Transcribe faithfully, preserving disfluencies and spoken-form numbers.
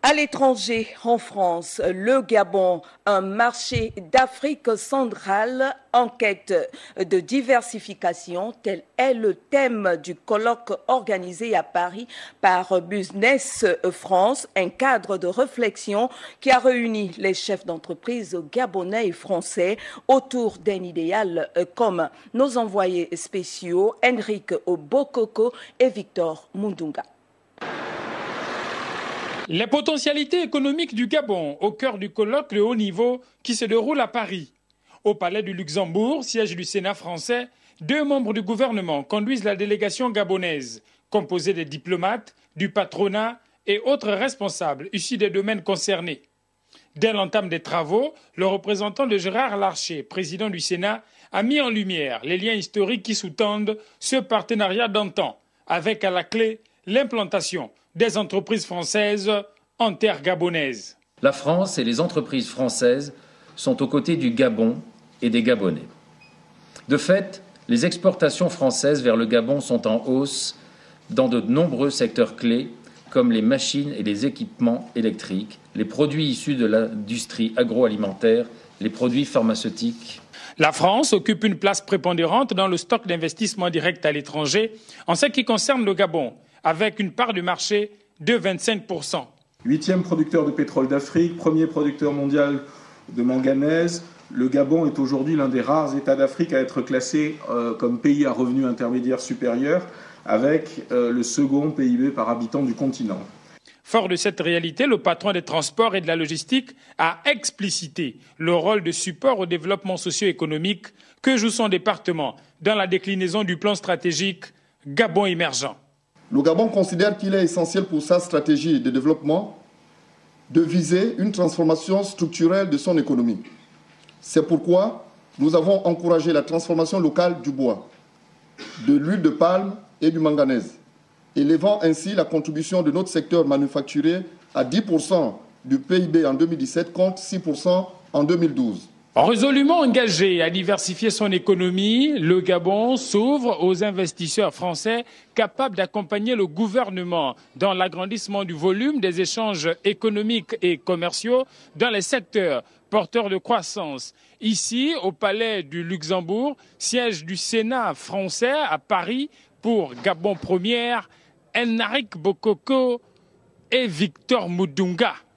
À l'étranger, en France, le Gabon, un marché d'Afrique centrale en quête de diversification, tel est le thème du colloque organisé à Paris par Business France, un cadre de réflexion qui a réuni les chefs d'entreprise gabonais et français autour d'un idéal commun. Nos envoyés spéciaux, Henrique Obokoko et Victor Mundunga. Les potentialités économiques du Gabon au cœur du colloque de haut niveau qui se déroule à Paris. Au Palais du Luxembourg, siège du Sénat français, deux membres du gouvernement conduisent la délégation gabonaise, composée des diplomates, du patronat et autres responsables issus des domaines concernés. Dès l'entame des travaux, le représentant de Gérard Larcher, président du Sénat, a mis en lumière les liens historiques qui sous-tendent ce partenariat d'antan, avec à la clé l'implantation des entreprises françaises en terre gabonaise. La France et les entreprises françaises sont aux côtés du Gabon et des Gabonais. De fait, les exportations françaises vers le Gabon sont en hausse dans de nombreux secteurs clés comme les machines et les équipements électriques, les produits issus de l'industrie agroalimentaire, les produits pharmaceutiques. La France occupe une place prépondérante dans le stock d'investissement direct à l'étranger en ce qui concerne le Gabon, avec une part du marché de vingt-cinq pour cent. Huitième producteur de pétrole d'Afrique, premier producteur mondial de manganèse, le Gabon est aujourd'hui l'un des rares États d'Afrique à être classé euh, comme pays à revenu intermédiaire supérieur, avec euh, le second P I B par habitant du continent. Fort de cette réalité, le patron des transports et de la logistique a explicité le rôle de support au développement socio-économique que joue son département dans la déclinaison du plan stratégique Gabon émergent. Le Gabon considère qu'il est essentiel pour sa stratégie de développement de viser une transformation structurelle de son économie. C'est pourquoi nous avons encouragé la transformation locale du bois, de l'huile de palme et du manganèse, élevant ainsi la contribution de notre secteur manufacturier à dix pour cent du P I B en deux mille dix-sept contre six pour cent en deux mille douze. Résolument engagé à diversifier son économie, le Gabon s'ouvre aux investisseurs français capables d'accompagner le gouvernement dans l'agrandissement du volume des échanges économiques et commerciaux dans les secteurs porteurs de croissance. Ici, au Palais du Luxembourg, siège du Sénat français à Paris pour Gabon Première, Henrique Obokoko et Victor Mundunga.